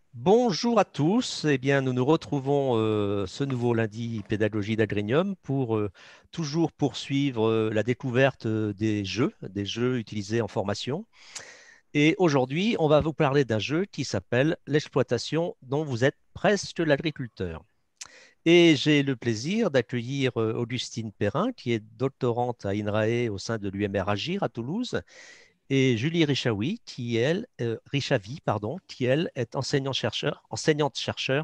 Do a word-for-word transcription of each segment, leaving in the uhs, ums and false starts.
Bonjour à tous. Eh bien, nous nous retrouvons euh, ce nouveau lundi pédagogie d'Agrénium pour euh, toujours poursuivre euh, la découverte euh, des jeux, des jeux utilisés en formation. Et aujourd'hui, on va vous parler d'un jeu qui s'appelle l'exploitation dont vous êtes presque l'agriculteur. Et j'ai le plaisir d'accueillir euh, Augustine Perrin, qui est doctorante à INRAE au sein de l'U M R Agir à Toulouse, et Julie Richaoui, qui elle, euh, Richavi, pardon, qui elle est enseignante-chercheur, enseignante-chercheur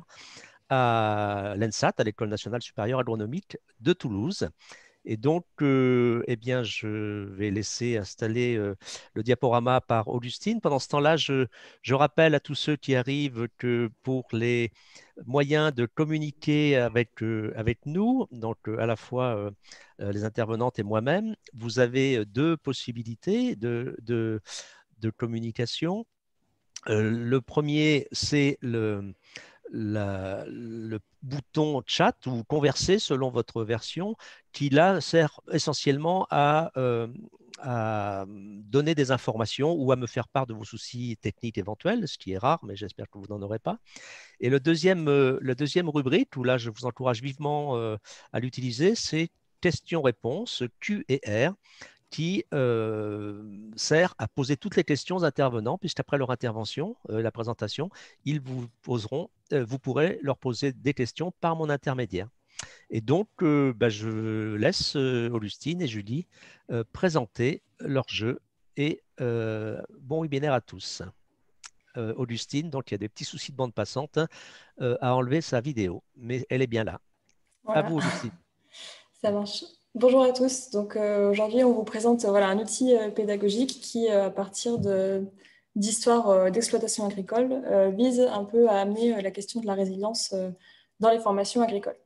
à l'ENSAT, à l'École nationale supérieure agronomique de Toulouse. Et donc, euh, eh bien, je vais laisser installer euh, le diaporama par Augustine. Pendant ce temps-là, je, je rappelle à tous ceux qui arrivent que pour les moyens de communiquer avec, euh, avec nous, donc euh, à la fois euh, euh, les intervenantes et moi-même, vous avez deux possibilités de, de, de communication. Euh, le premier, c'est le, la- le bouton chat ou converser selon votre version, qui là sert essentiellement à, euh, à donner des informations ou à me faire part de vos soucis techniques éventuels, ce qui est rare, mais j'espère que vous n'en aurez pas. Et le deuxième, euh, le deuxième rubrique, où là je vous encourage vivement euh, à l'utiliser, c'est questions-réponses, Q et R, qui euh, sert à poser toutes les questions aux intervenants, puisqu'après leur intervention, euh, la présentation, ils vous poseront, euh, vous pourrez leur poser des questions par mon intermédiaire. Et donc, euh, bah, je laisse euh, Augustine et Julie euh, présenter leur jeu et euh, bon webinaire à tous. Euh, Augustine, donc il y a des petits soucis de bande passante, hein, euh, a enlevé sa vidéo, mais elle est bien là. À Voilà, vous, Augustine. ça marche. Bonjour à tous. Donc euh, aujourd'hui, on vous présente euh, voilà, un outil euh, pédagogique qui, euh, à partir de, d'histoires euh, d'exploitation agricole, euh, vise un peu à amener euh, la question de la résilience euh, dans les formations agricoles.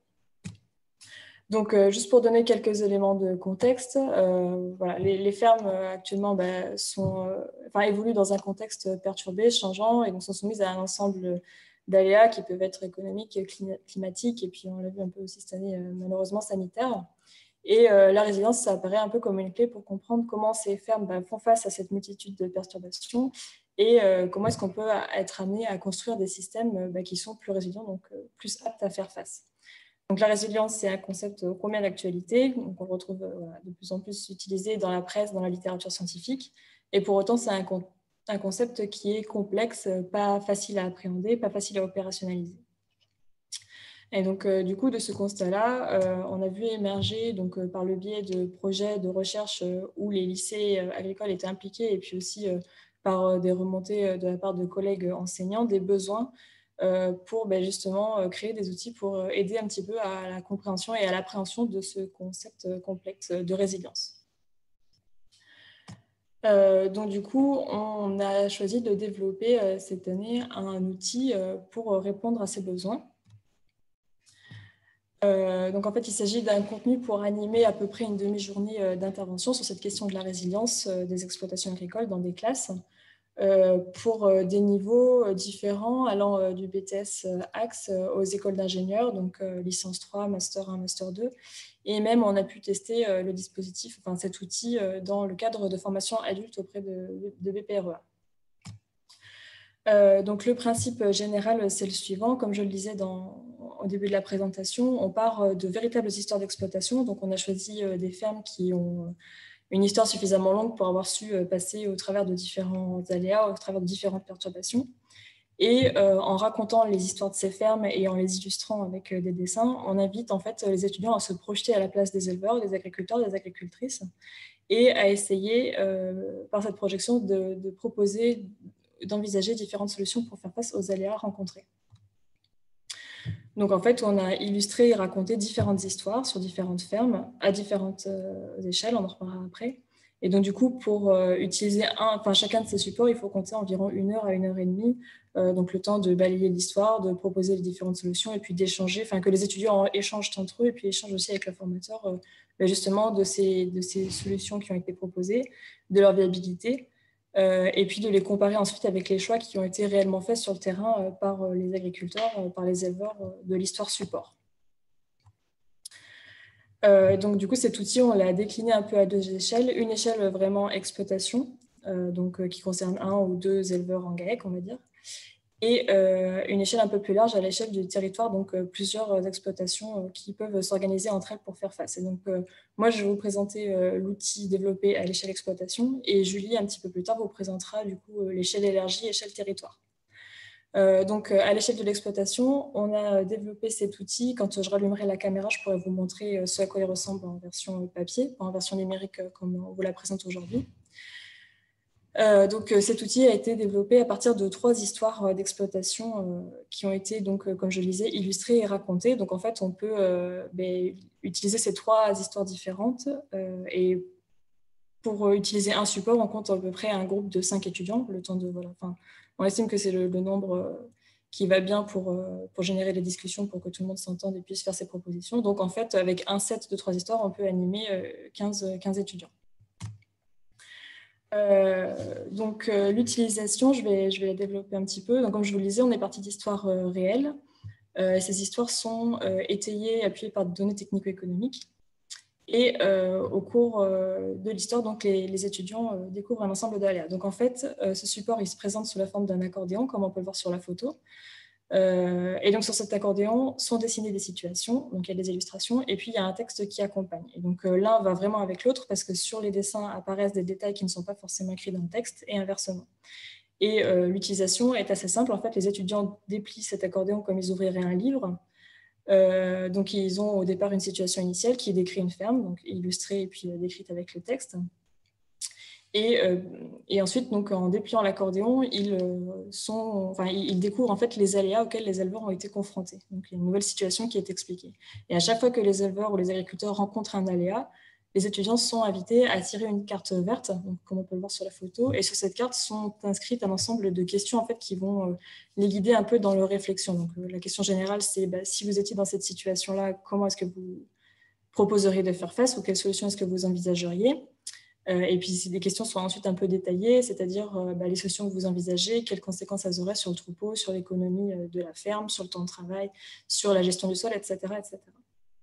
Donc, euh, juste pour donner quelques éléments de contexte, euh, voilà, les, les fermes euh, actuellement bah, sont, euh, enfin, évoluent dans un contexte perturbé, changeant, et donc sont soumises à un ensemble d'aléas qui peuvent être économiques, climatiques, et puis on l'a vu un peu aussi cette année, euh, malheureusement sanitaires. Et euh, la résilience, ça apparaît un peu comme une clé pour comprendre comment ces fermes bah, font face à cette multitude de perturbations et euh, comment est-ce qu'on peut être amené à construire des systèmes bah, qui sont plus résilients, donc euh, plus aptes à faire face. Donc, la résilience, c'est un concept ô combien d'actualité. On le retrouve euh, voilà, de plus en plus utilisé dans la presse, dans la littérature scientifique. Et pour autant, c'est un, con un concept qui est complexe, pas facile à appréhender, pas facile à opérationnaliser. Et donc, euh, du coup, de ce constat-là, euh, on a vu émerger, donc, euh, par le biais de projets de recherche euh, où les lycées euh, agricoles étaient impliqués, et puis aussi euh, par euh, des remontées euh, de la part de collègues enseignants, des besoins euh, pour ben, justement euh, créer des outils pour euh, aider un petit peu à la compréhension et à l'appréhension de ce concept euh, complexe de résilience. Euh, donc, du coup, on a choisi de développer euh, cette année un outil euh, pour répondre à ces besoins. Euh, donc en fait, il s'agit d'un contenu pour animer à peu près une demi-journée euh, d'intervention sur cette question de la résilience euh, des exploitations agricoles dans des classes euh, pour euh, des niveaux euh, différents allant euh, du B T S euh, Axe euh, aux écoles d'ingénieurs, donc euh, licence trois, master un, master deux. Et même, on a pu tester euh, le dispositif, enfin cet outil, euh, dans le cadre de formation adulte auprès de, de B P R E A. Euh, donc le principe général, c'est le suivant. Comme je le disais dans, au début de la présentation, on part de véritables histoires d'exploitation. Donc on a choisi des fermes qui ont une histoire suffisamment longue pour avoir su passer au travers de différents aléas, au travers de différentes perturbations. Et euh, en racontant les histoires de ces fermes et en les illustrant avec des dessins, on invite en fait les étudiants à se projeter à la place des éleveurs, des agriculteurs, des agricultrices, et à essayer, euh, par cette projection, de, de proposer, d'envisager différentes solutions pour faire face aux aléas rencontrés. Donc en fait, on a illustré et raconté différentes histoires sur différentes fermes, à différentes euh, échelles, on en reparlera après. Et donc du coup, pour euh, utiliser un, enfin, chacun de ces supports, il faut compter environ une heure à une heure et demie, euh, donc le temps de balayer l'histoire, de proposer les différentes solutions et puis d'échanger, enfin que les étudiants échangent entre eux et puis échangent aussi avec le formateur euh, justement de ces, de ces solutions qui ont été proposées, de leur viabilité. Euh, et puis de les comparer ensuite avec les choix qui ont été réellement faits sur le terrain euh, par euh, les agriculteurs, euh, par les éleveurs euh, de l'histoire support. Euh, donc du coup, cet outil, on l'a décliné un peu à deux échelles. Une échelle vraiment exploitation, euh, donc, euh, qui concerne un ou deux éleveurs en GAEC, on va dire. et euh, une échelle un peu plus large à l'échelle du territoire, donc euh, plusieurs exploitations euh, qui peuvent s'organiser entre elles pour faire face. Et donc, euh, moi, je vais vous présenter euh, l'outil développé à l'échelle exploitation, et Julie, un petit peu plus tard, vous présentera du coup euh, l'échelle élargie, échelle territoire. Euh, donc, euh, à l'échelle de l'exploitation, on a développé cet outil. Quand je rallumerai la caméra, je pourrai vous montrer euh, ce à quoi il ressemble en version papier, pas en version numérique euh, comme on vous la présente aujourd'hui. Euh, donc, euh, cet outil a été développé à partir de trois histoires euh, d'exploitation euh, qui ont été, donc, euh, comme je le disais, illustrées et racontées. Donc, en fait, on peut euh, ben, utiliser ces trois histoires différentes. Euh, et pour euh, utiliser un support, on compte à peu près un groupe de cinq étudiants. Le temps de, voilà, enfin, on estime que c'est le, le nombre euh, qui va bien pour, euh, pour générer les discussions, pour que tout le monde s'entende et puisse faire ses propositions. Donc, en fait, avec un set de trois histoires, on peut animer euh, quinze, quinze étudiants. Euh, donc, euh, l'utilisation, je vais, je vais la développer un petit peu. Donc, comme je vous le disais, on est parti d'histoires euh, réelles. Euh, ces histoires sont euh, étayées, appuyées par des données technico-économiques. Et euh, au cours euh, de l'histoire, donc, les, les étudiants euh, découvrent un ensemble d'aléas. Donc, en fait, euh, ce support, il se présente sous la forme d'un accordéon, comme on peut le voir sur la photo. Euh, et donc, sur cet accordéon sont dessinées des situations, donc il y a des illustrations, et puis il y a un texte qui accompagne. Et donc, euh, l'un va vraiment avec l'autre, parce que sur les dessins apparaissent des détails qui ne sont pas forcément écrits dans le texte, et inversement. Et euh, l'utilisation est assez simple. En fait, les étudiants déplient cet accordéon comme ils ouvriraient un livre. Euh, donc, ils ont au départ une situation initiale qui décrit une ferme, donc illustrée et puis euh, décrite avec le texte. Et, euh, et ensuite, donc, en dépliant l'accordéon, ils, euh, sont, enfin, ils découvrent en fait les aléas auxquels les éleveurs ont été confrontés. Donc, il y a une nouvelle situation qui est expliquée. Et à chaque fois que les éleveurs ou les agriculteurs rencontrent un aléa, les étudiants sont invités à tirer une carte verte, donc, comme on peut le voir sur la photo. Et sur cette carte sont inscrites un ensemble de questions en fait, qui vont euh, les guider un peu dans leur réflexion. Donc, euh, la question générale, c'est bah, si vous étiez dans cette situation-là, comment est-ce que vous proposeriez de faire face ou quelle solution est-ce que vous envisageriez? Euh, et puis, les questions sont ensuite un peu détaillées, c'est-à-dire euh, bah, les solutions que vous envisagez, quelles conséquences elles auraient sur le troupeau, sur l'économie euh, de la ferme, sur le temps de travail, sur la gestion du sol, et cetera et cetera.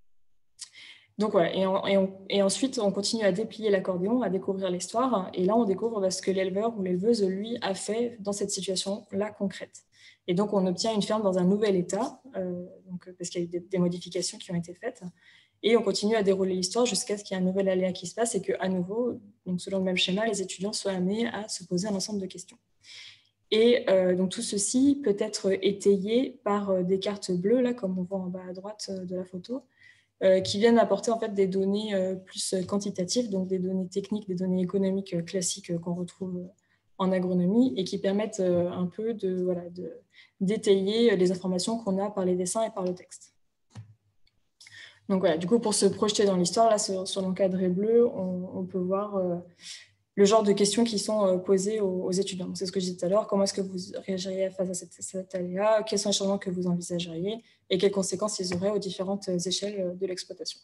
Donc voilà, et, on, et, on, et ensuite, on continue à déplier l'accordéon, à découvrir l'histoire, et là, on découvre bah, ce que l'éleveur ou l'éleveuse, lui, a fait dans cette situation-là concrète. Et donc, on obtient une ferme dans un nouvel état, euh, donc, parce qu'il y a eu des, des modifications qui ont été faites. Et on continue à dérouler l'histoire jusqu'à ce qu'il y ait un nouvel aléa qui se passe et qu'à nouveau, donc selon le même schéma, les étudiants soient amenés à se poser un ensemble de questions. Et euh, donc tout ceci peut être étayé par euh, des cartes bleues, là, comme on voit en bas à droite euh, de la photo, euh, qui viennent apporter en fait, des données euh, plus quantitatives, donc des données techniques, des données économiques euh, classiques euh, qu'on retrouve en agronomie et qui permettent euh, un peu de, voilà, de, d'étayer les informations qu'on a par les dessins et par le texte. Donc voilà, du coup, pour se projeter dans l'histoire, là, sur, sur l'encadré bleu, on, on peut voir euh, le genre de questions qui sont euh, posées aux, aux étudiants. C'est ce que je disais tout à l'heure. Comment est-ce que vous réagiriez face à cette, cet aléa? Quels sont les changements que vous envisageriez? Et quelles conséquences ils auraient aux différentes échelles de l'exploitation?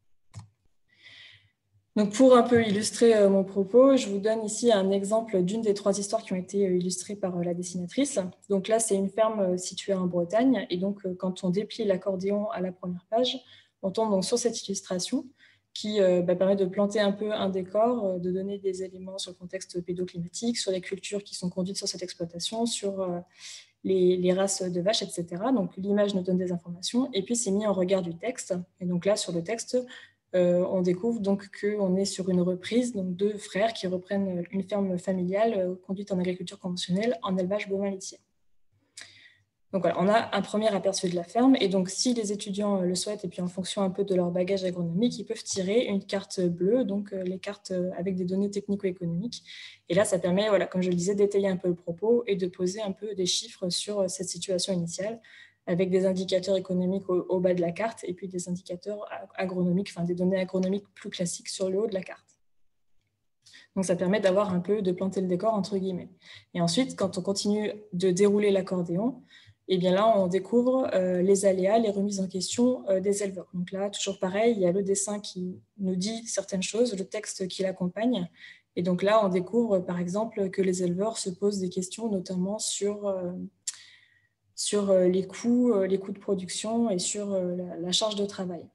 Donc, pour un peu illustrer euh, mon propos, je vous donne ici un exemple d'une des trois histoires qui ont été euh, illustrées par euh, la dessinatrice. Donc là, c'est une ferme euh, située en Bretagne. Et donc, euh, quand on déplie l'accordéon à la première page, on tombe donc sur cette illustration qui euh, bah, permet de planter un peu un décor, euh, de donner des éléments sur le contexte pédoclimatique, sur les cultures qui sont conduites sur cette exploitation, sur euh, les, les races de vaches, et cetera. Donc, l'image nous donne des informations. Et puis, c'est mis en regard du texte. Et donc là, sur le texte, Euh, on découvre donc qu'on est sur une reprise, donc deux frères qui reprennent une ferme familiale euh, conduite en agriculture conventionnelle en élevage bovin laitier. Donc voilà, on a un premier aperçu de la ferme et donc si les étudiants le souhaitent et puis en fonction un peu de leur bagage agronomique, ils peuvent tirer une carte bleue, donc euh, les cartes avec des données technico-économiques. Et là, ça permet, voilà, comme je le disais, d'étayer un peu le propos et de poser un peu des chiffres sur cette situation initiale, avec des indicateurs économiques au, au bas de la carte et puis des indicateurs agronomiques, enfin des données agronomiques plus classiques sur le haut de la carte. Donc ça permet d'avoir un peu de planter le décor entre guillemets. Et ensuite, quand on continue de dérouler l'accordéon, et eh bien là, on découvre euh, les aléas, les remises en question euh, des éleveurs. Donc là, toujours pareil, il y a le dessin qui nous dit certaines choses, le texte qui l'accompagne. Et donc là, on découvre par exemple que les éleveurs se posent des questions, notamment sur euh, sur les coûts, les coûts de production et sur la, la charge de travail.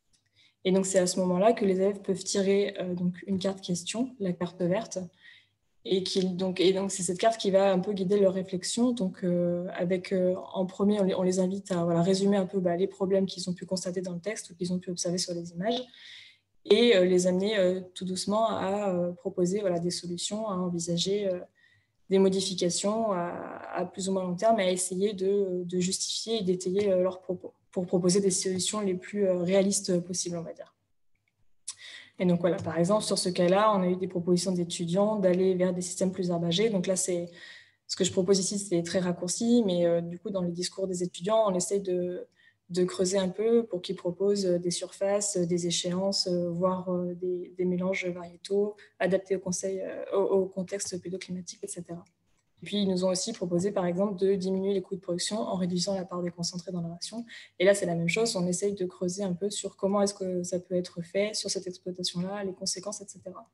Et donc, c'est à ce moment-là que les élèves peuvent tirer euh, donc une carte question, la carte verte, Et, qui, donc, et donc, c'est cette carte qui va un peu guider leur réflexion. Donc, euh, avec, euh, en premier, on les, on les invite à voilà, résumer un peu bah, les problèmes qu'ils ont pu constater dans le texte ou qu'ils ont pu observer sur les images et euh, les amener euh, tout doucement à euh, proposer voilà, des solutions, à envisager euh, des modifications à, à plus ou moins long terme et à essayer de, de justifier et d'étayer euh, leurs propos pour proposer des solutions les plus euh, réalistes possibles, on va dire. Et donc voilà, par exemple, sur ce cas-là, on a eu des propositions d'étudiants d'aller vers des systèmes plus herbagés. Donc là, c'est ce que je propose ici, c'est très raccourci, mais euh, du coup, dans le discours des étudiants, on essaye de, de creuser un peu pour qu'ils proposent des surfaces, des échéances, euh, voire euh, des, des mélanges variétaux adaptés au, conseil, euh, au, au contexte pédoclimatique, et cetera. Et puis, ils nous ont aussi proposé, par exemple, de diminuer les coûts de production en réduisant la part des concentrés dans la ration. Et là, c'est la même chose. On essaye de creuser un peu sur comment est-ce que ça peut être fait sur cette exploitation-là, les conséquences, et cetera.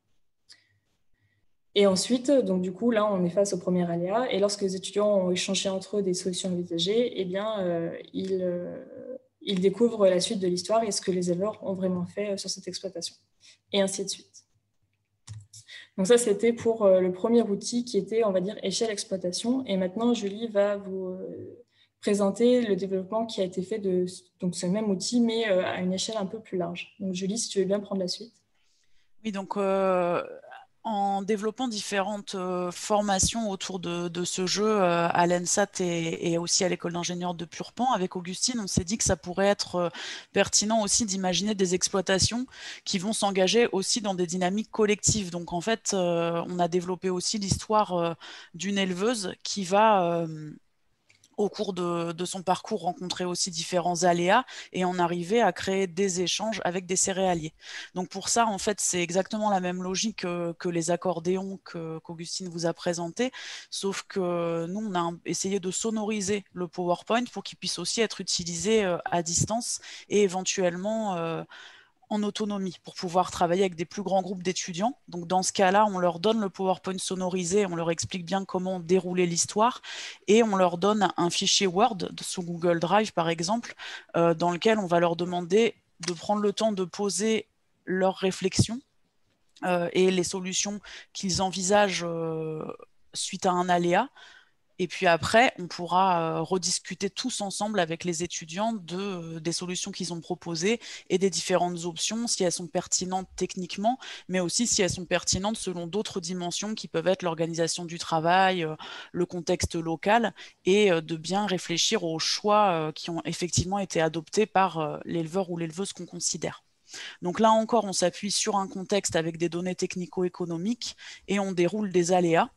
Et ensuite, donc du coup, là, on est face au premier aléa. Et lorsque les étudiants ont échangé entre eux des solutions envisagées, eh bien, euh, ils, euh, ils découvrent la suite de l'histoire et ce que les éleveurs ont vraiment fait sur cette exploitation. Et ainsi de suite. Donc ça, c'était pour euh, le premier outil qui était, on va dire, échelle exploitation. Et maintenant, Julie va vous euh, présenter le développement qui a été fait de donc, ce même outil, mais euh, à une échelle un peu plus large. Donc Julie, si tu veux bien prendre la suite. Oui, donc euh, en développant différentes euh, formations autour de, de ce jeu euh, à l'ENSAT et, et aussi à l'école d'ingénieurs de Purpan, avec Augustine, on s'est dit que ça pourrait être euh, pertinent aussi d'imaginer des exploitations qui vont s'engager aussi dans des dynamiques collectives. Donc en fait, euh, on a développé aussi l'histoire euh, d'une éleveuse qui va... Euh, au cours de, de son parcours, rencontrer aussi différents aléas et en arriver à créer des échanges avec des céréaliers. Donc pour ça, en fait, c'est exactement la même logique que, que les accordéons que, qu'Augustine vous a présentés, sauf que nous, on a essayé de sonoriser le PowerPoint pour qu'il puisse aussi être utilisé euh, à distance et éventuellement... Euh, en autonomie pour pouvoir travailler avec des plus grands groupes d'étudiants. Donc dans ce cas-là, on leur donne le PowerPoint sonorisé, on leur explique bien comment dérouler l'histoire et on leur donne un fichier Word sous Google Drive par exemple, euh, dans lequel on va leur demander de prendre le temps de poser leurs réflexions euh, et les solutions qu'ils envisagent euh, suite à un aléa. Et puis après, on pourra euh, rediscuter tous ensemble avec les étudiants de, euh, des solutions qu'ils ont proposées et des différentes options, si elles sont pertinentes techniquement, mais aussi si elles sont pertinentes selon d'autres dimensions qui peuvent être l'organisation du travail, euh, le contexte local, et euh, de bien réfléchir aux choix euh, qui ont effectivement été adoptés par euh, l'éleveur ou l'éleveuse qu'on considère. Donc là encore, on s'appuie sur un contexte avec des données technico-économiques et on déroule des aléas.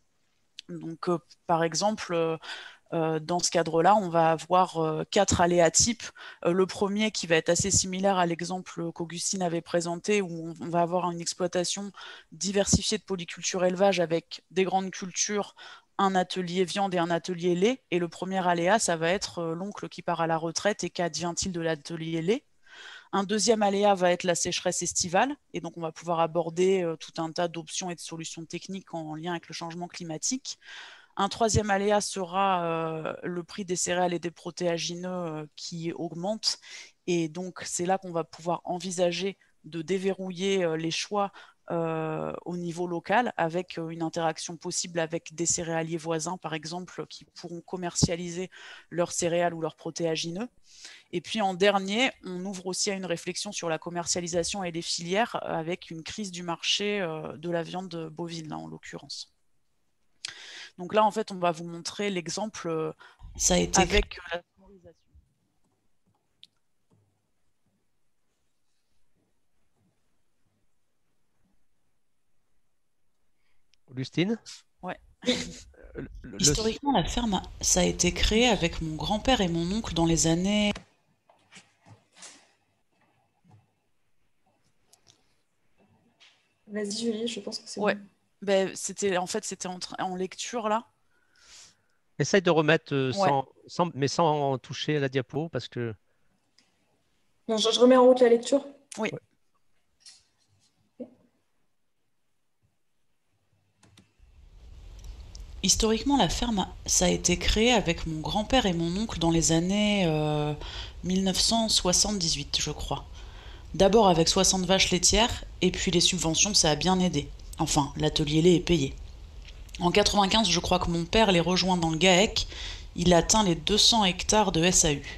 Donc, euh, par exemple, euh, euh, dans ce cadre-là, on va avoir euh, quatre aléas types. Euh, le premier qui va être assez similaire à l'exemple qu'Augustine avait présenté, où on, on va avoir une exploitation diversifiée de polyculture élevage avec des grandes cultures, un atelier viande et un atelier lait. Et le premier aléa, ça va être euh, l'oncle qui part à la retraite et qu'advient-il de l'atelier lait. Un deuxième aléa va être la sécheresse estivale, et donc on va pouvoir aborder euh, tout un tas d'options et de solutions techniques en lien avec le changement climatique. Un troisième aléa sera euh, le prix des céréales et des protéagineux euh, qui augmente, et donc c'est là qu'on va pouvoir envisager de déverrouiller euh, les choix euh, au niveau local avec euh, une interaction possible avec des céréaliers voisins, par exemple, qui pourront commercialiser leurs céréales ou leurs protéagineux. Et puis en dernier, on ouvre aussi à une réflexion sur la commercialisation et les filières avec une crise du marché euh, de la viande bovine, là, en l'occurrence. Donc là, en fait, on va vous montrer l'exemple euh, Ça a été avec la sonorisation. Augustine? Ouais. Le- le- Historiquement, la ferme, ça a été créé avec mon grand-père et mon oncle dans les années... Vas-y, Julie, je pense que c'est Ouais. bon. Ben, c'était, en fait, c'était en, tra- en lecture, là. Essaye de remettre euh, Ouais. sans, sans- mais sans toucher à la diapo parce que Non, je, je remets en route la lecture. Oui. Ouais. Historiquement, la ferme, ça a été créé avec mon grand-père et mon oncle dans les années euh, mille neuf cent soixante-dix-huit, je crois. D'abord avec soixante vaches laitières, et puis les subventions, ça a bien aidé. Enfin, l'atelier lait est payé. En quatre-vingt-quinze, je crois que mon père les rejoint dans le GAEC. Il atteint les deux cents hectares de S A U.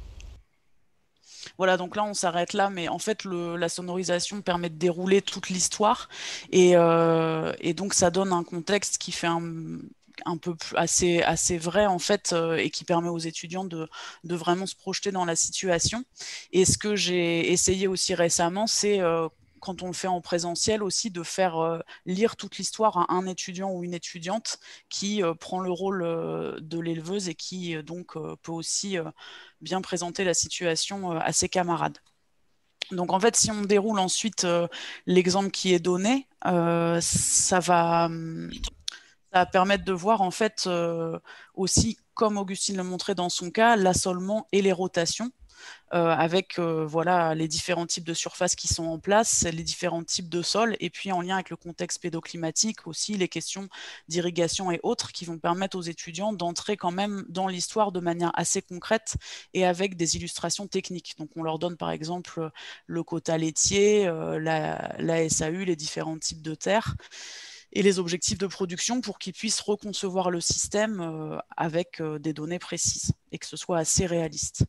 Voilà, donc là on s'arrête là, mais en fait le, la sonorisation permet de dérouler toute l'histoire et, euh, et donc ça donne un contexte qui fait un, un peu plus, assez, assez vrai en fait euh, et qui permet aux étudiants de, de vraiment se projeter dans la situation. Et ce que j'ai essayé aussi récemment, c'est euh, quand on le fait en présentiel aussi, de faire euh, lire toute l'histoire à un étudiant ou une étudiante qui euh, prend le rôle euh, de l'éleveuse et qui euh, donc euh, peut aussi euh, bien présenter la situation euh, à ses camarades. Donc en fait, si on déroule ensuite euh, l'exemple qui est donné, euh, ça va, ça va permettre de voir en fait euh, aussi, comme Augustine le montrait dans son cas, l'assolement et les rotations. Euh, avec euh, voilà, les différents types de surfaces qui sont en place, les différents types de sols, et puis en lien avec le contexte pédoclimatique aussi, les questions d'irrigation et autres qui vont permettre aux étudiants d'entrer quand même dans l'histoire de manière assez concrète et avec des illustrations techniques. Donc on leur donne par exemple le quota laitier, euh, la, la S A U, les différents types de terres et les objectifs de production pour qu'ils puissent reconcevoir le système euh, avec euh, des données précises et que ce soit assez réaliste.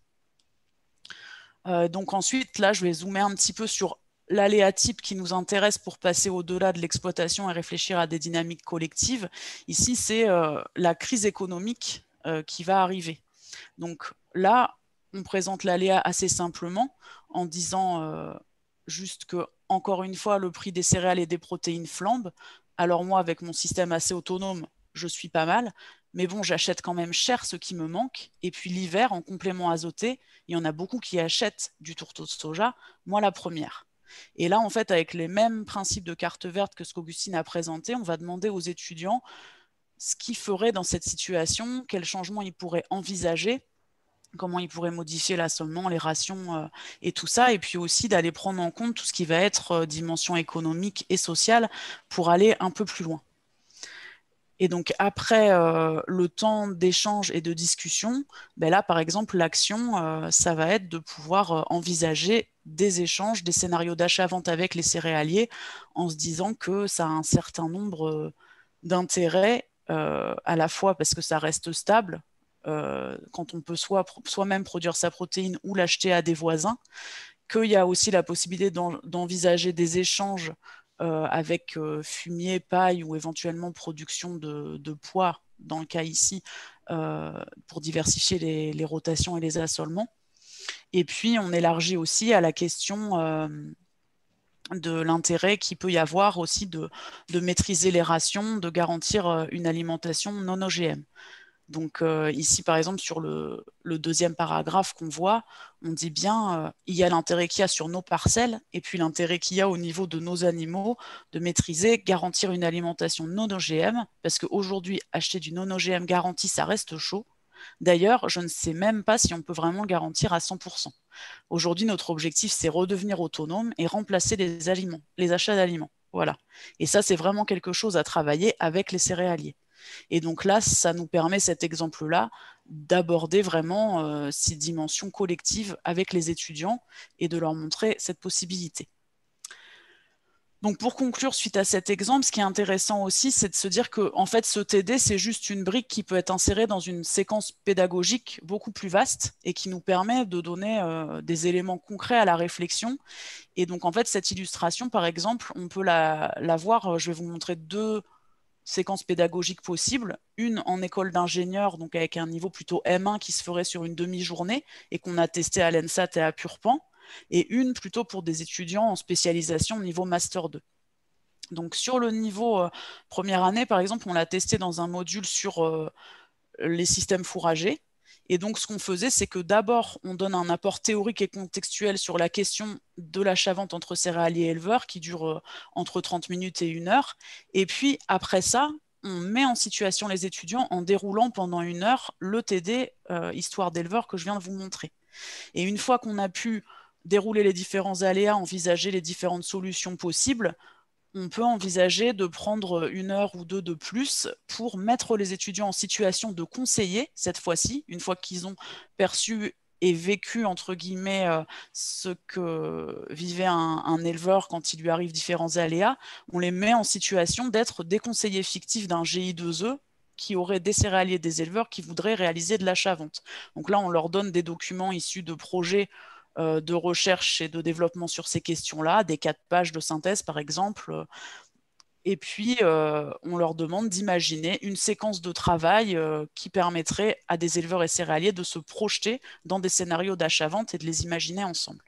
Euh, donc ensuite, là, je vais zoomer un petit peu sur l'aléa type qui nous intéresse pour passer au-delà de l'exploitation et réfléchir à des dynamiques collectives. Ici, c'est euh, la crise économique euh, qui va arriver. Donc là, on présente l'aléa assez simplement en disant euh, juste que, encore une fois, le prix des céréales et des protéines flambe. Alors moi, avec mon système assez autonome, je suis pas mal. Mais bon, j'achète quand même cher ce qui me manque. Et puis l'hiver, en complément azoté, il y en a beaucoup qui achètent du tourteau de soja, moi la première. Et là, en fait, avec les mêmes principes de carte verte que ce qu'Augustine a présenté, on va demander aux étudiants ce qu'ils feraient dans cette situation, quels changements ils pourraient envisager, comment ils pourraient modifier l'assolement, les rations euh, et tout ça, et puis aussi d'aller prendre en compte tout ce qui va être euh, dimension économique et sociale pour aller un peu plus loin. Et donc, après euh, le temps d'échange et de discussion, ben là, par exemple, l'action, euh, ça va être de pouvoir euh, envisager des échanges, des scénarios d'achat-vente avec les céréaliers, en se disant que ça a un certain nombre euh, d'intérêts, euh, à la fois parce que ça reste stable, euh, quand on peut soit, soi-même produire sa protéine ou l'acheter à des voisins, qu'il y a aussi la possibilité d'envisager des échanges euh, avec euh, fumier, paille ou éventuellement production de, de pois, dans le cas ici, euh, pour diversifier les, les rotations et les assolements. Et puis, on élargit aussi à la question euh, de l'intérêt qu'il peut y avoir aussi de, de maîtriser les rations, de garantir une alimentation non O G M. Donc euh, ici, par exemple, sur le, le deuxième paragraphe qu'on voit, on dit bien, euh, il y a l'intérêt qu'il y a sur nos parcelles et puis l'intérêt qu'il y a au niveau de nos animaux de maîtriser, garantir une alimentation non O G M, parce qu'aujourd'hui, acheter du non O G M garanti, ça reste chaud. D'ailleurs, je ne sais même pas si on peut vraiment le garantir à cent pour cent. Aujourd'hui, notre objectif, c'est redevenir autonome et remplacer les aliments, les achats d'aliments. Voilà. Et ça, c'est vraiment quelque chose à travailler avec les céréaliers. Et donc là, ça nous permet, cet exemple-là, d'aborder vraiment euh, ces dimensions collectives avec les étudiants et de leur montrer cette possibilité. Donc pour conclure, suite à cet exemple, ce qui est intéressant aussi, c'est de se dire que en fait, ce T D, c'est juste une brique qui peut être insérée dans une séquence pédagogique beaucoup plus vaste et qui nous permet de donner euh, des éléments concrets à la réflexion. Et donc en fait, cette illustration, par exemple, on peut la, la voir, je vais vous montrer deux séquences pédagogiques possibles, une en école d'ingénieur, donc avec un niveau plutôt M un qui se ferait sur une demi-journée et qu'on a testé à l'ENSAT et à Purpan, et une plutôt pour des étudiants en spécialisation niveau Master deux. Donc sur le niveau euh, première année, par exemple, on l'a testé dans un module sur euh, les systèmes fourragers. Et donc, ce qu'on faisait, c'est que d'abord, on donne un apport théorique et contextuel sur la question de l'achat-vente entre céréaliers et éleveurs, qui dure euh, entre trente minutes et une heure. Et puis, après ça, on met en situation les étudiants en déroulant pendant une heure le T D euh, Histoire d'éleveur que je viens de vous montrer. Et une fois qu'on a pu dérouler les différents aléas, envisager les différentes solutions possibles, on peut envisager de prendre une heure ou deux de plus pour mettre les étudiants en situation de conseiller, cette fois-ci, une fois qu'ils ont perçu et vécu, entre guillemets, euh, ce que vivait un, un éleveur quand il lui arrive différents aléas, on les met en situation d'être des conseillers fictifs d'un G I deux E qui auraient des céréaliers, des éleveurs qui voudraient réaliser de l'achat-vente. Donc là, on leur donne des documents issus de projets euh, de recherche et de développement sur ces questions-là, des quatre pages de synthèse, par exemple. Et puis, euh, on leur demande d'imaginer une séquence de travail euh, qui permettrait à des éleveurs et céréaliers de se projeter dans des scénarios d'achat-vente et de les imaginer ensemble.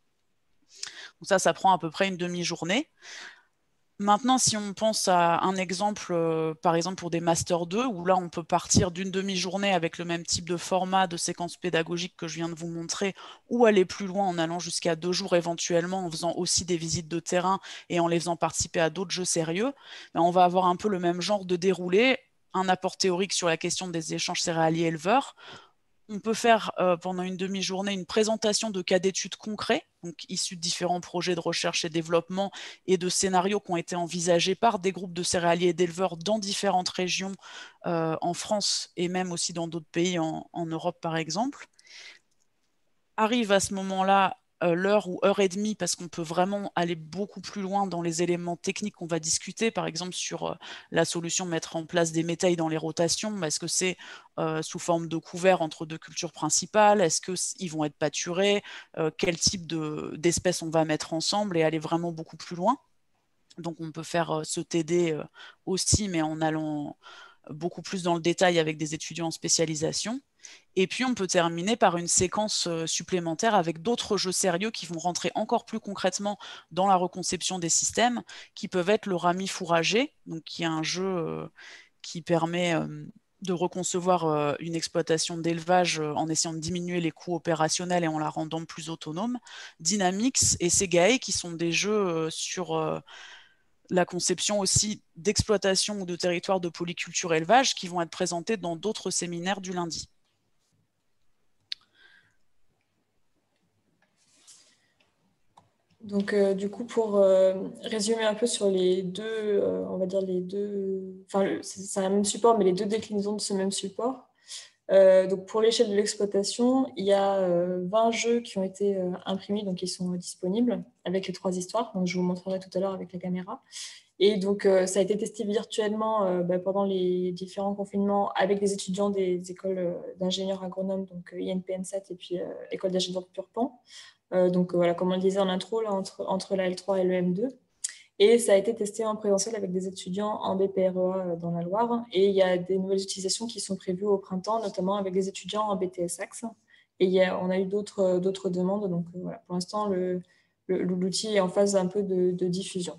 Donc ça, ça prend à peu près une demi-journée. Maintenant, si on pense à un exemple, euh, par exemple pour des Master deux, où là, on peut partir d'une demi-journée avec le même type de format de séquence pédagogique que je viens de vous montrer, ou aller plus loin en allant jusqu'à deux jours éventuellement, en faisant aussi des visites de terrain et en les faisant participer à d'autres jeux sérieux, ben, on va avoir un peu le même genre de déroulé, un apport théorique sur la question des échanges céréaliers-éleveurs. On peut faire euh, pendant une demi-journée une présentation de cas d'études concrets, donc issus de différents projets de recherche et développement et de scénarios qui ont été envisagés par des groupes de céréaliers et d'éleveurs dans différentes régions euh, en France et même aussi dans d'autres pays en, en Europe par exemple. Arrive à ce moment-là euh, l'heure ou heure et demie parce qu'on peut vraiment aller beaucoup plus loin dans les éléments techniques qu'on va discuter, par exemple sur euh, la solution de mettre en place des métailles dans les rotations. Est-ce que c'est euh, sous forme de couvert entre deux cultures principales? Est-ce qu'ils vont être pâturés? euh, Quel type d'espèces on va mettre ensemble et aller vraiment beaucoup plus loin? Donc on peut faire euh, ce T D euh, aussi, mais en allant beaucoup plus dans le détail avec des étudiants en spécialisation. Et puis, on peut terminer par une séquence supplémentaire avec d'autres jeux sérieux qui vont rentrer encore plus concrètement dans la reconception des systèmes, qui peuvent être le Rami fourragé, donc qui est un jeu euh, qui permet euh, de reconcevoir euh, une exploitation d'élevage euh, en essayant de diminuer les coûts opérationnels et en la rendant plus autonome, Dynamix et Segae, qui sont des jeux euh, sur... Euh, la conception aussi d'exploitation ou de territoire de polyculture élevage qui vont être présentés dans d'autres séminaires du lundi. Donc, euh, du coup, pour euh, résumer un peu sur les deux, euh, on va dire les deux, enfin, c'est un même support, mais les deux déclinaisons de ce même support. Euh, donc, pour l'échelle de l'exploitation, il y a euh, vingt jeux qui ont été euh, imprimés, donc ils sont disponibles avec les trois histoires. Donc, je vous montrerai tout à l'heure avec la caméra. Et donc, euh, ça a été testé virtuellement euh, bah, pendant les différents confinements avec des étudiants des écoles euh, d'ingénieurs agronomes, donc euh, I N P N sept et puis euh, École d'ingénieurs de Purpan. Euh, donc, euh, voilà, comme on le disait en intro, là, entre, entre la L trois et le M deux. Et ça a été testé en présentiel avec des étudiants en B P R E A dans la Loire. Et il y a des nouvelles utilisations qui sont prévues au printemps, notamment avec des étudiants en B T S Axe. Et il y a, on a eu d'autres d'autres demandes. Donc, euh, voilà, pour l'instant, l'outil est en phase un peu de, de diffusion.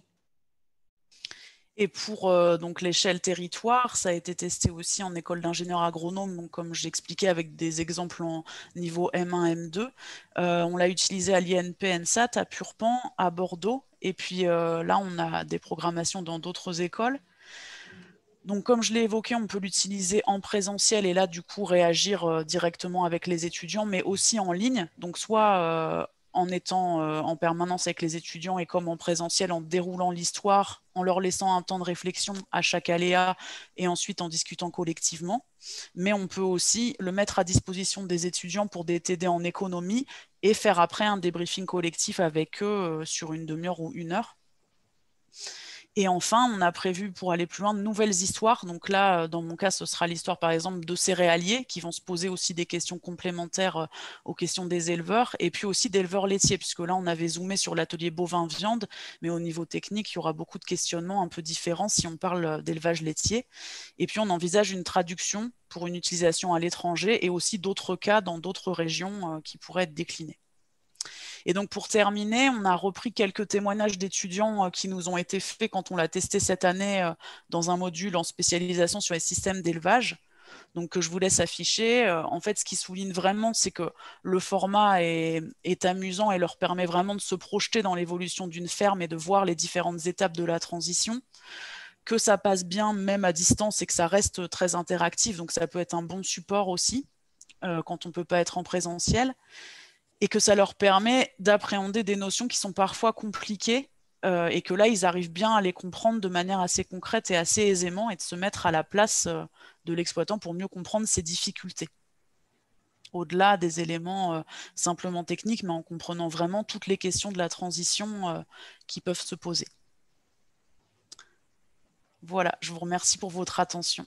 Et pour euh, donc l'échelle territoire, ça a été testé aussi en école d'ingénieur agronome, donc comme j'expliquais avec des exemples en niveau M un, M deux. Euh, on l'a utilisé à l'I N P N SAT, à Purpan, à Bordeaux, et puis euh, là on a des programmations dans d'autres écoles. Donc comme je l'ai évoqué, on peut l'utiliser en présentiel et là du coup réagir euh, directement avec les étudiants, mais aussi en ligne, donc soit euh, en étant euh, en permanence avec les étudiants et comme en présentiel en déroulant l'histoire, en leur laissant un temps de réflexion à chaque aléa et ensuite en discutant collectivement. Mais on peut aussi le mettre à disposition des étudiants pour des T D en économie et faire après un débriefing collectif avec eux euh, sur une demi-heure ou une heure. Et enfin, on a prévu pour aller plus loin de nouvelles histoires. Donc là, dans mon cas, ce sera l'histoire par exemple de céréaliers qui vont se poser aussi des questions complémentaires aux questions des éleveurs et puis aussi d'éleveurs laitiers, puisque là, on avait zoomé sur l'atelier bovin-viande, mais au niveau technique, il y aura beaucoup de questionnements un peu différents si on parle d'élevage laitier. Et puis, on envisage une traduction pour une utilisation à l'étranger et aussi d'autres cas dans d'autres régions qui pourraient être déclinés. Et donc, pour terminer, on a repris quelques témoignages d'étudiants qui nous ont été faits quand on l'a testé cette année dans un module en spécialisation sur les systèmes d'élevage. Donc, que je vous laisse afficher. En fait, ce qui souligne vraiment, c'est que le format est, est amusant et leur permet vraiment de se projeter dans l'évolution d'une ferme et de voir les différentes étapes de la transition. Que ça passe bien, même à distance, et que ça reste très interactif. Donc, ça peut être un bon support aussi, euh, quand on ne peut pas être en présentiel. Et que ça leur permet d'appréhender des notions qui sont parfois compliquées euh, et que là, ils arrivent bien à les comprendre de manière assez concrète et assez aisément et de se mettre à la place euh, de l'exploitant pour mieux comprendre ses difficultés. au-delà des éléments euh, simplement techniques, mais en comprenant vraiment toutes les questions de la transition euh, qui peuvent se poser. Voilà, je vous remercie pour votre attention.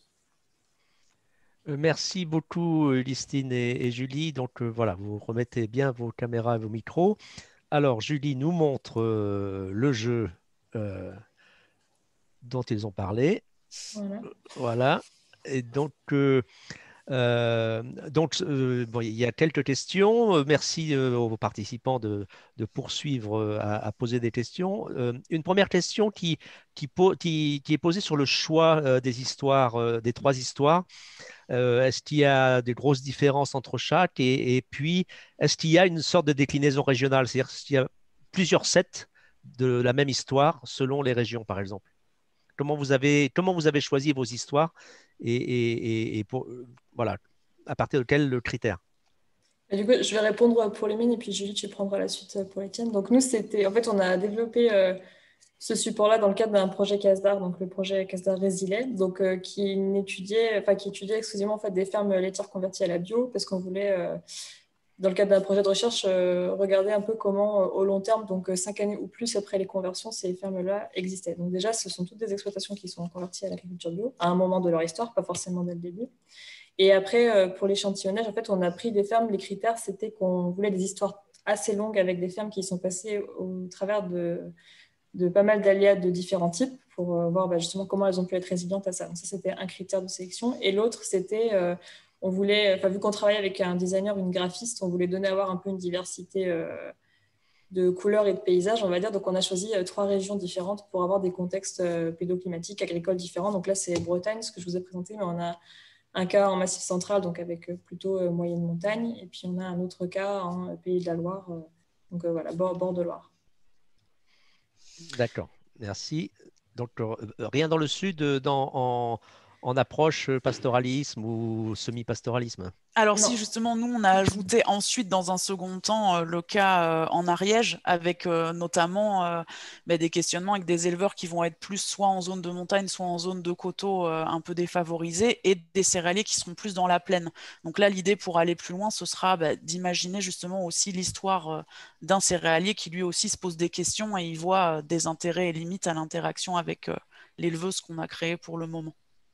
Merci beaucoup, Listine et, et Julie. Donc euh, voilà, vous remettez bien vos caméras et vos micros. Alors, Julie nous montre euh, le jeu euh, dont ils ont parlé. Voilà. Voilà. Et donc, euh, euh, donc euh, bon, il y a quelques questions. Euh, Merci euh, aux participants de, de poursuivre euh, à, à poser des questions. Euh, une première question qui, qui, po- qui- qui est posée sur le choix euh, des histoires, euh, des trois histoires. Euh, est-ce qu'il y a des grosses différences entre chaque? Et, et puis, est-ce qu'il y a une sorte de déclinaison régionale? C'est-à-dire qu'il y a plusieurs sets de la même histoire selon les régions, par exemple? Comment vous avez, comment vous avez choisi vos histoires et, et- et- et pour, euh, voilà, à partir de quels critères? Et du coup, je vais répondre pour les miennes et puis Julie, tu prendras la suite pour les tiennes. Donc nous, c'était, en fait, on a développé euh, ce support-là dans le cadre d'un projet CASDAR, donc le projet CASDAR Résilé, donc euh, qui étudiait, enfin qui étudiait exclusivement en fait des fermes laitières converties à la bio, parce qu'on voulait, euh, dans le cadre d'un projet de recherche, euh, regarder un peu comment, euh, au long terme, donc euh, cinq années ou plus après les conversions, ces fermes-là existaient. Donc déjà, ce sont toutes des exploitations qui sont converties à l'agriculture bio à un moment de leur histoire, pas forcément dès le début. Et après, euh, pour l'échantillonnage, en fait, on a pris des fermes. Les critères, c'était qu'on voulait des histoires assez longues avec des fermes qui sont passées au travers de, de pas mal d'aléas de différents types pour euh, voir bah, justement comment elles ont pu être résilientes à ça. Donc ça, c'était un critère de sélection. Et l'autre, c'était, euh, on voulait, enfin, vu qu'on travaillait avec un designer, une graphiste, on voulait donner à voir un peu une diversité euh, de couleurs et de paysages, on va dire. Donc on a choisi euh, trois régions différentes pour avoir des contextes euh, pédoclimatiques, agricoles différents. Donc là, c'est Bretagne, ce que je vous ai présenté, mais on a un cas en Massif central, donc avec plutôt euh, moyenne montagne, et puis on a un autre cas en Pays de la Loire, euh, donc euh, voilà, bord, bord de Loire. D'accord, merci. Donc, euh, rien dans le sud, euh, dans, en, en approche pastoralisme ou semi-pastoralisme. Alors Non. si justement nous on a ajouté ensuite dans un second temps euh, le cas euh, en Ariège avec euh, notamment euh, bah, des questionnements avec des éleveurs qui vont être plus soit en zone de montagne soit en zone de coteaux euh, un peu défavorisés et des céréaliers qui seront plus dans la plaine. Donc là l'idée pour aller plus loin ce sera bah, d'imaginer justement aussi l'histoire euh, d'un céréalier qui lui aussi se pose des questions et il voit euh, des intérêts et limites à l'interaction avec euh, l'éleveuse qu'on a créée pour le moment.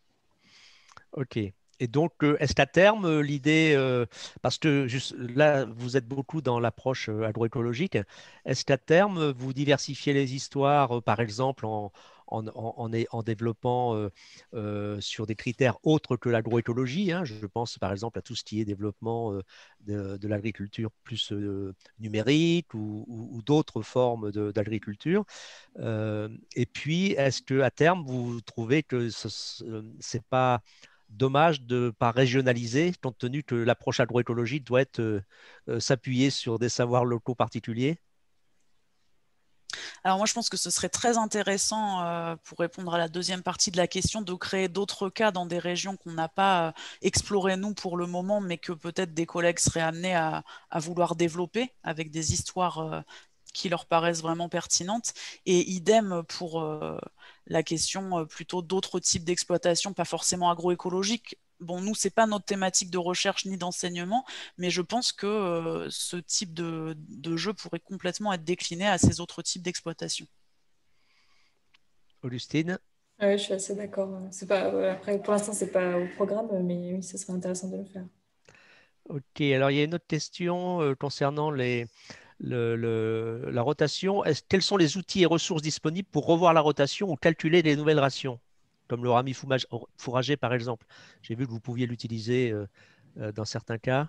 Ok. Et donc, euh, est-ce qu'à terme, euh, l'idée, euh, parce que juste, là, vous êtes beaucoup dans l'approche euh, agroécologique, est-ce qu'à terme, euh, vous diversifiez les histoires, euh, par exemple, en, en, en, en é- en développant euh, euh, sur des critères autres que l'agroécologie, hein, je pense par exemple à tout ce qui est développement euh, de, de l'agriculture plus euh, numérique ou, ou- ou d'autres formes de- d'agriculture. Euh, et puis, est-ce qu'à terme, vous trouvez que ce n'est pas dommage de ne pas régionaliser, compte tenu que l'approche agroécologique doit être, euh, euh, s'appuyer sur des savoirs locaux particuliers? Alors moi, je pense que ce serait très intéressant, euh, pour répondre à la deuxième partie de la question, de créer d'autres cas dans des régions qu'on n'a pas euh, explorées nous pour le moment, mais que peut-être des collègues seraient amenés à, à vouloir développer avec des histoires euh, qui leur paraissent vraiment pertinentes. Et idem pour euh, la question euh, plutôt d'autres types d'exploitation, pas forcément agroécologiques. Bon, nous, c'est pas notre thématique de recherche ni d'enseignement, mais je pense que euh, ce type de, de jeu pourrait complètement être décliné à ces autres types d'exploitation. Augustine? Ah oui, je suis assez d'accord. C'est pas, ouais, après, pour l'instant, c'est pas au programme, mais oui, ce serait intéressant de le faire. Ok, alors il y a une autre question euh, concernant les, le- le- la rotation. Est-ce- quels sont les outils et ressources disponibles pour revoir la rotation ou calculer les nouvelles rations, comme le rami foumage- fourragé par exemple? J'ai vu que vous pouviez l'utiliser euh, euh, dans certains cas.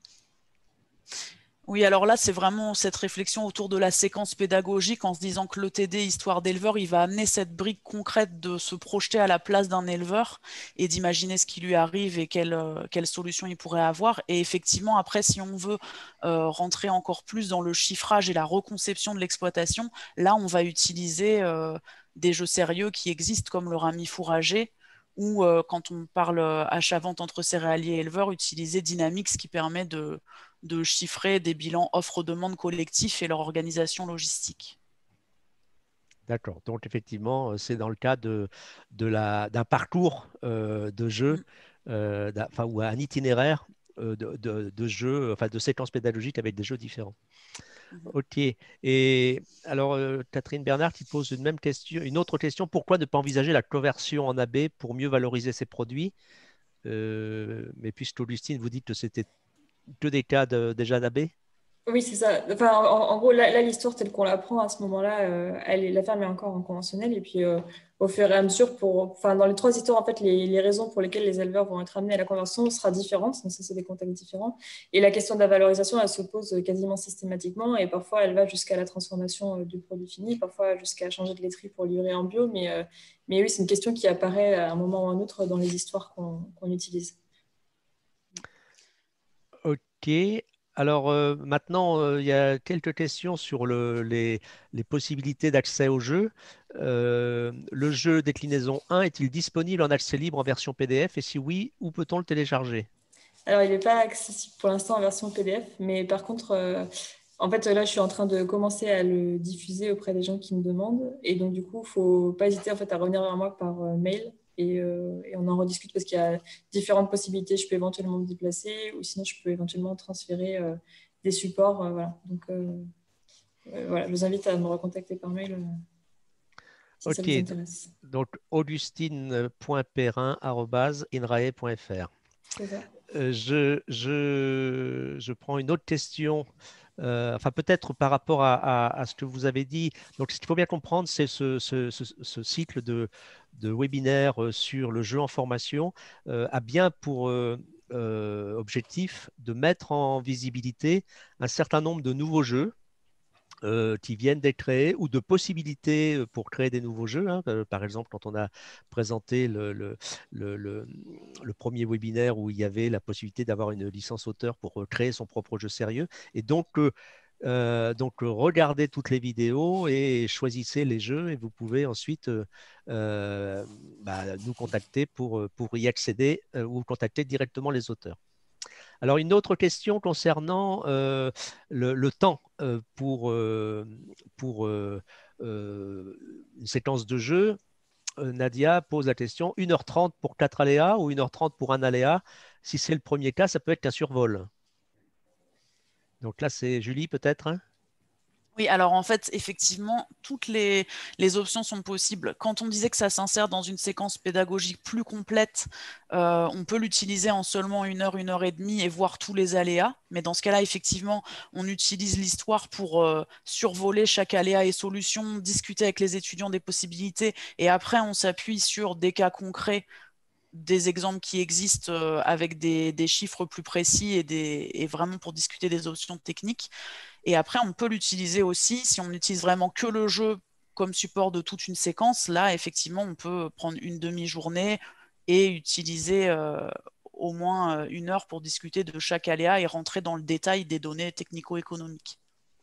Oui, alors là, c'est vraiment cette réflexion autour de la séquence pédagogique en se disant que l'E T D, histoire d'éleveur, il va amener cette brique concrète de se projeter à la place d'un éleveur et d'imaginer ce qui lui arrive et quelle, euh, quelle solution il pourrait avoir. Et effectivement, après, si on veut euh, rentrer encore plus dans le chiffrage et la reconception de l'exploitation, là, on va utiliser euh, des jeux sérieux qui existent comme le rami fourragé ou euh, quand on parle euh, achat-vente entre céréaliers et éleveurs, utiliser Dynamics qui permet de de chiffrer des bilans offre-demande collectifs et leur organisation logistique. D'accord. Donc, effectivement, euh, c'est dans le cas de, de la, d'un parcours euh, de jeu, Mm. euh, d'un- enfin, ou un itinéraire de, de, de jeux, enfin de séquences pédagogiques avec des jeux différents. Mhm. Ok. Et alors, euh, Catherine Bernard, qui pose une même question, une autre question. Pourquoi ne pas envisager la conversion en A B pour mieux valoriser ses produits? Euh, mais puisque Augustine vous dit que c'était que des cas de, déjà d'A B. Oui, c'est ça. Enfin, en, en gros, là, là, l'histoire telle qu'on l'apprend à ce moment-là, euh, elle est, la ferme est encore en conventionnel. Et puis, euh, au fur et à mesure, pour, enfin, dans les trois histoires, en fait, les, les raisons pour lesquelles les éleveurs vont être amenés à la conversion sera différente. Donc, ça, c'est des contextes différents. Et la question de la valorisation, elle se pose quasiment systématiquement. Et parfois, elle va jusqu'à la transformation euh, du produit fini, parfois jusqu'à changer de laiterie pour livrer en bio. Mais, euh, mais oui, c'est une question qui apparaît à un moment ou à un autre dans les histoires qu'on qu'on utilise. Ok. Alors euh, maintenant, euh, il y a quelques questions sur le- les, les possibilités d'accès au jeu. Euh, le jeu déclinaison un est-il disponible en accès libre en version P D F? Et si oui, où peut-on le télécharger? Alors, il n'est pas accessible pour l'instant en version P D F, mais par contre, euh, en fait, là, je suis en train de commencer à le diffuser auprès des gens qui me demandent. Et donc, du coup, il ne faut pas hésiter en fait, à revenir vers moi par euh, mail et, euh, et on en rediscute parce qu'il y a différentes possibilités. Je peux éventuellement me déplacer ou sinon, je peux éventuellement transférer euh, des supports. euh, voilà. Donc, euh, euh, voilà, je vous invite à me recontacter par mail euh, si ça Ok. vous d- intéresse. Donc, augustine.perrin.inrae.fr. C'est ça. Euh, je, je, je prends une autre question, euh, enfin peut-être par rapport à, à- à ce que vous avez dit. Donc, ce qu'il faut bien comprendre, c'est ce, ce- ce- ce cycle de, de webinaires euh, sur le jeu en formation euh, a bien pour euh, euh, objectif de mettre en visibilité un certain nombre de nouveaux jeux euh, qui viennent d'être créés ou de possibilités euh, pour créer des nouveaux jeux, hein. Euh, Par exemple, quand on a présenté le, le, le, le- le premier webinaire où il y avait la possibilité d'avoir une licence auteur pour euh, créer son propre jeu sérieux. Et donc, euh, euh, donc, euh, regardez toutes les vidéos et choisissez les jeux et vous pouvez ensuite euh, euh, bah, nous contacter pour, euh, pour y accéder euh, ou contacter directement les auteurs. Alors, une autre question concernant euh, le, le temps euh, pour, euh, pour euh, euh, une séquence de jeu. Euh, Nadia pose la question, une heure trente pour quatre aléas ou une heure trente pour un aléa? Si c'est le premier cas, ça peut être qu'un survol. Donc là, c'est Julie peut-être, hein? Oui, alors en fait, effectivement, toutes les, les options sont possibles. Quand on disait que ça s'insère dans une séquence pédagogique plus complète, euh, on peut l'utiliser en seulement une heure, une heure et demie et voir tous les aléas. Mais dans ce cas-là, effectivement, on utilise l'histoire pour euh, survoler chaque aléa et solution, discuter avec les étudiants des possibilités, et après, on s'appuie sur des cas concrets, des exemples qui existent euh, avec des, des chiffres plus précis et, des, et vraiment pour discuter des options techniques. Et après, on peut l'utiliser aussi si on n'utilise vraiment que le jeu comme support de toute une séquence. Là, effectivement, on peut prendre une demi-journée et utiliser euh, au moins euh, une heure pour discuter de chaque aléa et rentrer dans le détail des données technico-économiques.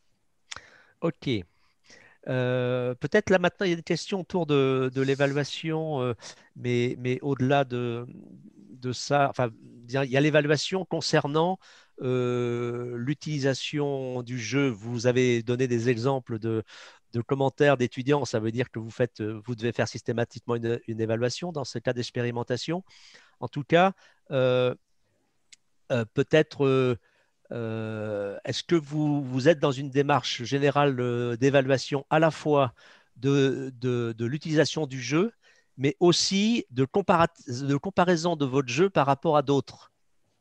Ok. Euh, peut-être là maintenant, il y a des questions autour de, de l'évaluation, euh, mais, mais au-delà de, de ça, enfin, il y a l'évaluation concernant euh, l'utilisation du jeu. Vous avez donné des exemples de, de commentaires d'étudiants. Ça veut dire que vous faites, vous devez faire systématiquement une, une évaluation dans ce cas d'expérimentation. En tout cas, euh, euh, peut-être euh, euh, est-ce que vous, vous êtes dans une démarche générale euh, d'évaluation à la fois de, de, de l'utilisation du jeu, mais aussi de, compara- de comparaison de votre jeu par rapport à d'autres?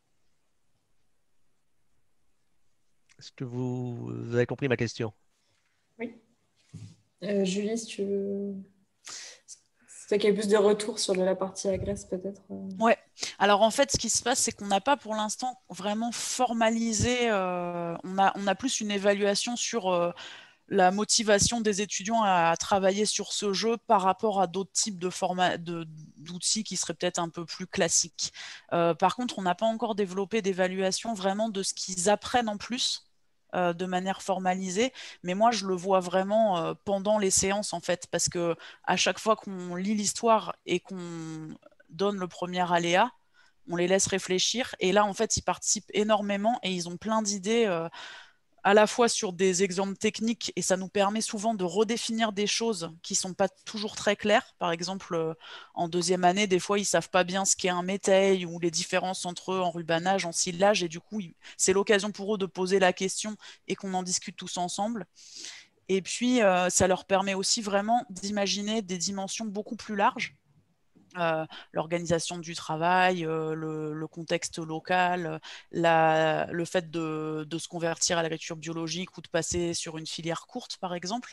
Est-ce que vous, vous avez compris ma question? Oui. Euh, Julie, si tu veux. C'est toi qui as plus de retours sur la partie agresse, peut-être. euh. Ouais, alors en fait, ce qui se passe, c'est qu'on n'a pas pour l'instant vraiment formalisé, euh, on a, on a plus une évaluation sur euh, la motivation des étudiants à, à travailler sur ce jeu par rapport à d'autres types de format, de, d'outils qui seraient peut-être un peu plus classiques. Euh, par contre, on n'a pas encore développé d'évaluation vraiment de ce qu'ils apprennent en plus. Euh, de manière formalisée, mais moi je le vois vraiment euh, pendant les séances en fait, parce que à chaque fois qu'on lit l'histoire et qu'on donne le premier aléa, on les laisse réfléchir et là en fait ils participent énormément et ils ont plein d'idées euh, à la fois sur des exemples techniques et ça nous permet souvent de redéfinir des choses qui ne sont pas toujours très claires. Par exemple, euh, en deuxième année, des fois, ils ne savent pas bien ce qu'est un métail ou les différences entre eux en rubanage, en silage, et du coup, c'est l'occasion pour eux de poser la question et qu'on en discute tous ensemble. Et puis, euh, ça leur permet aussi vraiment d'imaginer des dimensions beaucoup plus larges. Euh, l'organisation du travail, euh, le, le contexte local, la, le fait de, de se convertir à l'agriculture biologique ou de passer sur une filière courte, par exemple.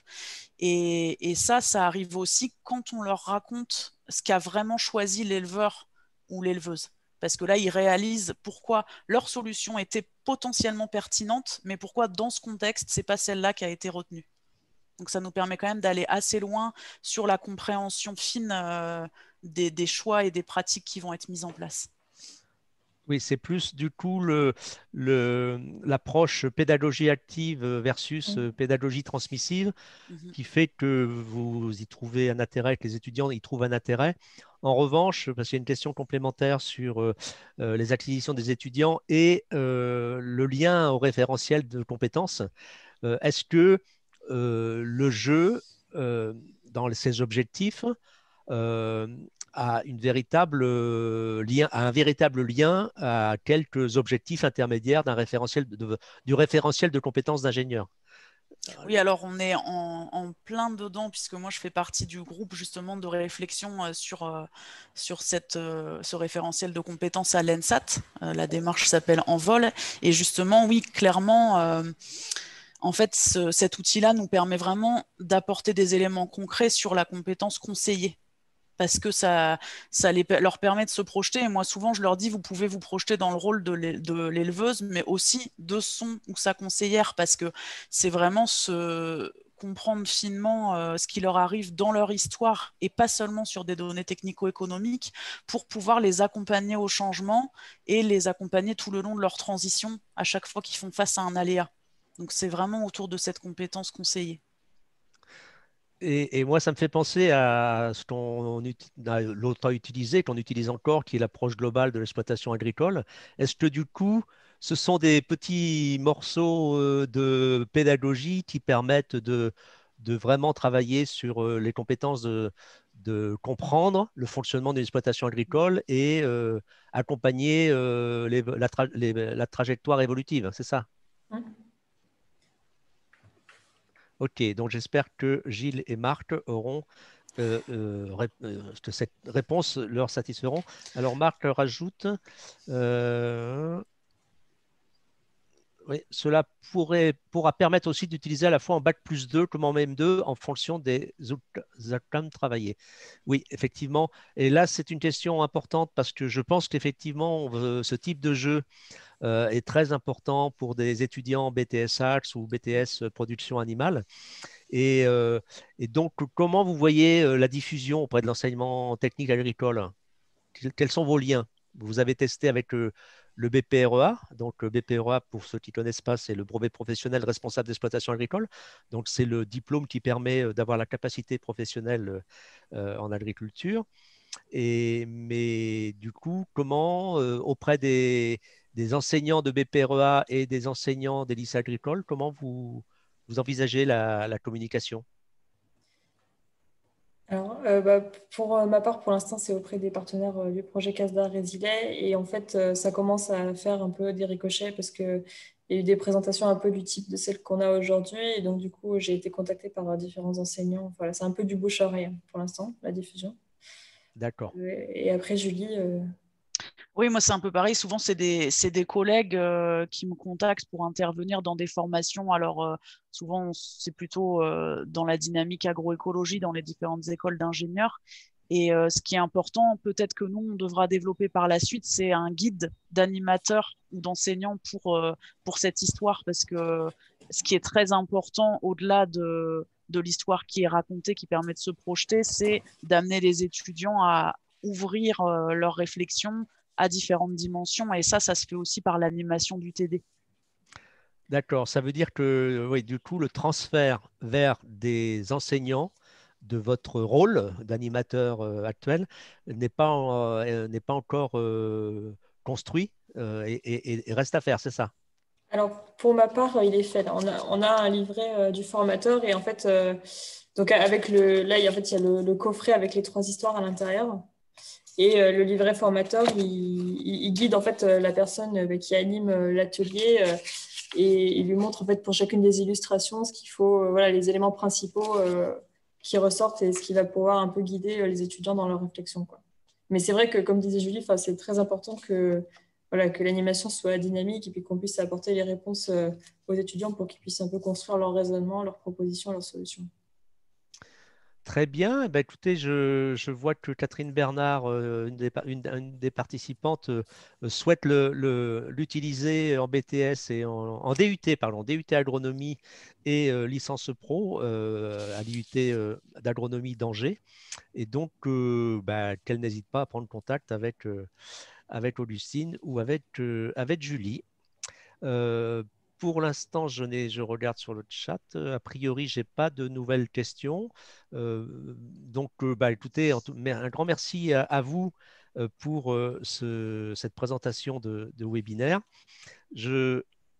Et, et ça, ça arrive aussi quand on leur raconte ce qu'a vraiment choisi l'éleveur ou l'éleveuse. Parce que là, ils réalisent pourquoi leur solution était potentiellement pertinente, mais pourquoi dans ce contexte, c'est pas celle-là qui a été retenue. Donc ça nous permet quand même d'aller assez loin sur la compréhension fine euh, des, des choix et des pratiques qui vont être mises en place. Oui, c'est plus du coup le, le, l'approche pédagogie active versus Mm. pédagogie transmissive Mhm. qui fait que vous y trouvez un intérêt, que les étudiants y trouvent un intérêt. En revanche, parce qu'il y a une question complémentaire sur euh, euh, les acquisitions des étudiants et euh, le lien au référentiel de compétences, euh, est-ce que euh, le jeu, euh, dans ses objectifs, euh, a, une véritable, euh, lien, a un véritable lien à quelques objectifs intermédiaires d'un référentiel de, de, du référentiel de compétences d'ingénieur? Oui, alors on est en, en plein dedans, puisque moi je fais partie du groupe justement de réflexion euh, sur, euh, sur cette, euh, ce référentiel de compétences à l'ENSAT. Euh, la démarche s'appelle Envol. Et justement, oui, clairement, euh, en fait, ce, cet outil-là nous permet vraiment d'apporter des éléments concrets sur la compétence conseillée. Parce que ça, ça les, leur permet de se projeter. Et moi, souvent, je leur dis, vous pouvez vous projeter dans le rôle de l'éleveuse, mais aussi de son ou sa conseillère, parce que c'est vraiment se comprendre finement euh, ce qui leur arrive dans leur histoire, et pas seulement sur des données technico-économiques, pour pouvoir les accompagner au changement et les accompagner tout le long de leur transition, à chaque fois qu'ils font face à un aléa. Donc, c'est vraiment autour de cette compétence conseillée. Et, et moi, ça me fait penser à ce qu'on a l'autre a utilisé, qu'on utilise encore, qui est l'approche globale de l'exploitation agricole. Est-ce que du coup, ce sont des petits morceaux euh, de pédagogie qui permettent de, de vraiment travailler sur euh, les compétences de, de comprendre le fonctionnement d'une exploitation agricole et euh, accompagner euh, les- la, tra- les- la trajectoire évolutive, c'est ça? Mm. Ok, donc j'espère que Gilles et Marc auront euh, euh, ré- euh, que cette réponse leur satisferont. Alors Marc rajoute, euh, oui, cela pourrait, pourra permettre aussi d'utiliser à la fois en bac plus deux comme en M deux en fonction des outcomes travaillés. Oui, effectivement. Et là, c'est une question importante parce que je pense qu'effectivement, euh, ce type de jeu euh, est très important pour des étudiants B T S Arts ou B T S production animale. Et, euh, et donc, comment vous voyez euh, la diffusion auprès de l'enseignement technique agricole? Quels quels sont vos liens? Vous avez testé avec le, le B P R E A. Donc, le B P R E A, pour ceux qui ne connaissent pas, c'est le brevet professionnel responsable d'exploitation agricole. Donc, c'est le diplôme qui permet euh, d'avoir la capacité professionnelle euh, en agriculture. Et, mais du coup, comment, euh, auprès des, des enseignants de B P R E A et des enseignants des lycées agricoles, comment vous, vous envisagez la, la communication? Alors, euh, bah, pour euh, ma part, pour l'instant, c'est auprès des partenaires euh, du projet CASDA Résilay. Et en fait, euh, ça commence à faire un peu des ricochets parce qu'il y a eu des présentations un peu du type de celles qu'on a aujourd'hui. Et donc, du coup, j'ai été contactée par euh, différents enseignants. Voilà, c'est un peu du bouche-oreille hein, pour l'instant, la diffusion. D'accord. Euh, Et après, Julie, euh, Oui, moi c'est un peu pareil. Souvent, c'est des, c'est des collègues euh, qui me contactent pour intervenir dans des formations. Alors, euh, souvent, c'est plutôt euh, dans la dynamique agroécologie, dans les différentes écoles d'ingénieurs. Et euh, ce qui est important, peut-être que nous, on devra développer par la suite, c'est un guide d'animateurs ou d'enseignants pour, euh, pour cette histoire. Parce que ce qui est très important, au-delà de, de l'histoire qui est racontée, qui permet de se projeter, c'est d'amener les étudiants à ouvrir euh, leurs réflexions à différentes dimensions. Et ça, ça se fait aussi par l'animation du T D. D'accord. Ça veut dire que, oui, du coup, le transfert vers des enseignants de votre rôle d'animateur euh, actuel n'est pas, en- euh, n'est pas encore euh, construit euh, et, et- et reste à faire, c'est ça? Alors, pour ma part, il est fait. On a, on a un livret euh, du formateur et en fait, euh, donc avec le, là, il y a, en fait, il y a le, le coffret avec les trois histoires à l'intérieur. Et euh, le livret formateur, il, il- il guide en fait euh, la personne euh, qui anime euh, l'atelier euh, et il lui montre en fait pour chacune des illustrations ce qu'il faut, euh, voilà, les éléments principaux euh, qui ressortent et ce qui va pouvoir un peu guider euh, les étudiants dans leur réflexion, quoi. Mais c'est vrai que, comme disait Julie, 'fin, c'est très important que, voilà, que l'animation soit dynamique et puis qu'on puisse apporter les réponses euh, aux étudiants pour qu'ils puissent un peu construire leur raisonnement, leurs propositions, leurs solutions. Très bien. Eh ben, écoutez, je, je vois que Catherine Bernard, euh, une des, pa- une- une des participantes, euh, euh, souhaite le- le- l'utiliser en B T S et en, en D U T, pardon, D U T agronomie et euh, licence pro euh, à l'I U T euh, d'agronomie d'Angers. Et donc, euh, bah, qu'elle n'hésite pas à prendre contact avec, euh, avec Augustine ou avec, euh, avec Julie. Euh, pour l'instant, je, n'ai- je regarde sur le chat. Euh, A priori, je n'ai pas de nouvelles questions. Euh, donc, euh, bah, écoutez, en tout- mais un grand merci à, à vous euh, pour euh, ce- cette présentation de, de webinaire. Je,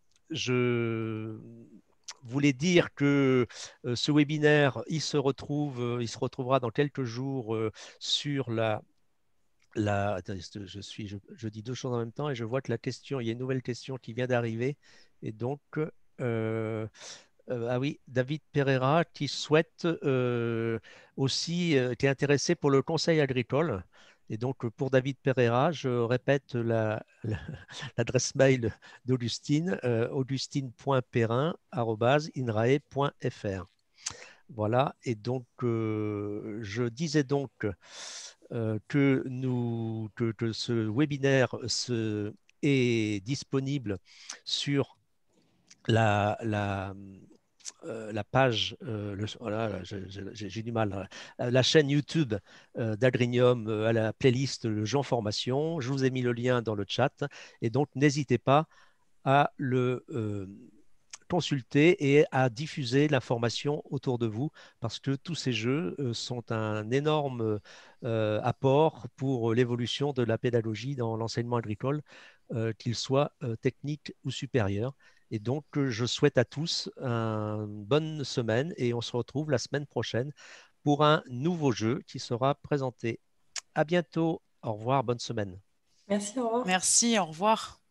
je voulais dire que euh, ce webinaire, il se retrouve, euh, il se retrouvera dans quelques jours euh, sur la la, attendez, je, suis, je, je dis deux choses en même temps et je vois que la question, il y a une nouvelle question qui vient d'arriver. Et donc, euh, euh, ah oui, David Pereira qui souhaite euh, aussi, euh, qui est intéressé pour le conseil agricole. Et donc, pour David Pereira, je répète la- la- l'adresse mail d'Augustine, euh, augustine.perrin arobase inrae point fr. Voilà, et donc euh, je disais donc euh, que, nous, que, que ce webinaire se, est disponible sur la, la, euh, la page, euh, le, voilà, j'ai du mal, euh, la chaîne YouTube euh, d'Agrinium euh, à la playlist Jean Formation. Je vous ai mis le lien dans le chat et donc n'hésitez pas à le euh, consulter et à diffuser l'information autour de vous parce que tous ces jeux euh, sont un énorme euh, apport pour l'évolution de la pédagogie dans l'enseignement agricole, euh, qu'il soit euh, technique ou supérieur. Et donc, euh, je souhaite à tous une bonne semaine et on se retrouve la semaine prochaine pour un nouveau jeu qui sera présenté. À bientôt. Au revoir. Bonne semaine. Merci, au revoir. Merci, au revoir.